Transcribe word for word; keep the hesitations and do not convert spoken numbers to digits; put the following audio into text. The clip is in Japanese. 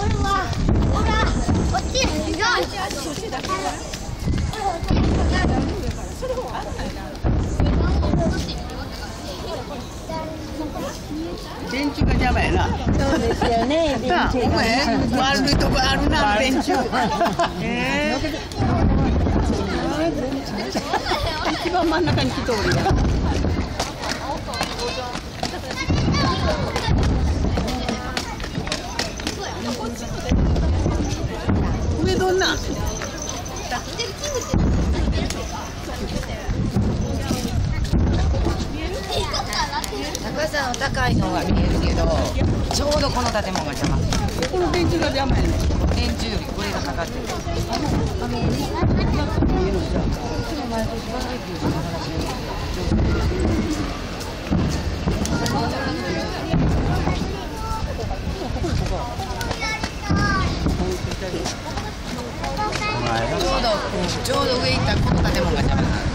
電柱が邪魔やな。 そうですよね。電柱が。 悪いとこあるな、電柱。ええ。一番真ん中に来とるや。上どんな。 高さの高いのは見えるけど、ちょうどこの建物が邪魔。 この電柱が邪魔やね。 電柱よりこれがかかってる。ちょうどちょうど上行ったこの建物が邪魔。